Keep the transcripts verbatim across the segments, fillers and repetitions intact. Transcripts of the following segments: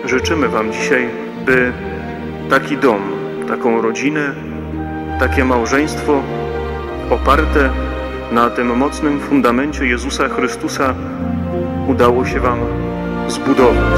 życzymy Wam dzisiaj, by taki dom, taką rodzinę, takie małżeństwo oparte na tym mocnym fundamencie Jezusa Chrystusa udało się Wam zbudować.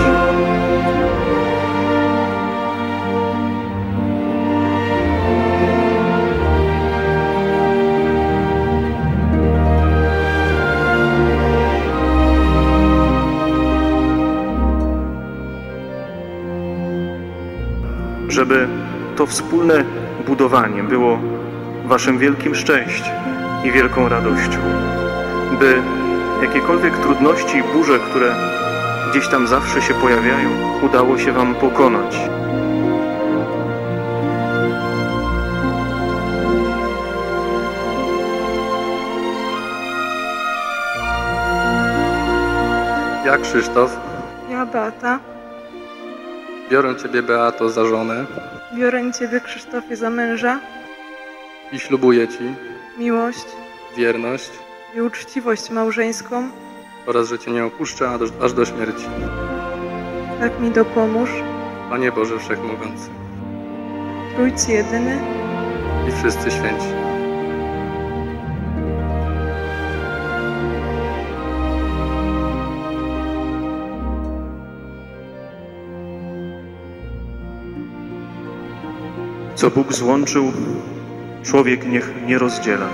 Żeby to wspólne budowanie było Waszym wielkim szczęściem i wielką radością, by jakiekolwiek trudności i burze, które gdzieś tam zawsze się pojawiają, udało się Wam pokonać. Ja, Krzysztof, Ja, Beata, biorę Ciebie, Beato, za żonę biorę Ciebie, Krzysztofie, za męża, i ślubuję Ci miłość wierność i uczciwość małżeńską, oraz, że Cię nie opuszczę aż do, aż do śmierci. tak mi dopomóż, Panie Boże Wszechmogący Trójcy jedyny, i wszyscy święci. Co Bóg złączył, człowiek niech nie rozdziela.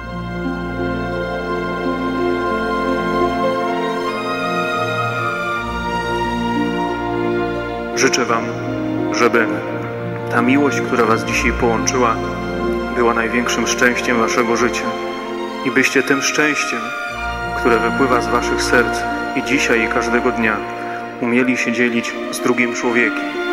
Życzę Wam, żeby ta miłość, która Was dzisiaj połączyła, była największym szczęściem Waszego życia i byście tym szczęściem, które wypływa z Waszych serc i dzisiaj, i każdego dnia, umieli się dzielić z drugim człowiekiem.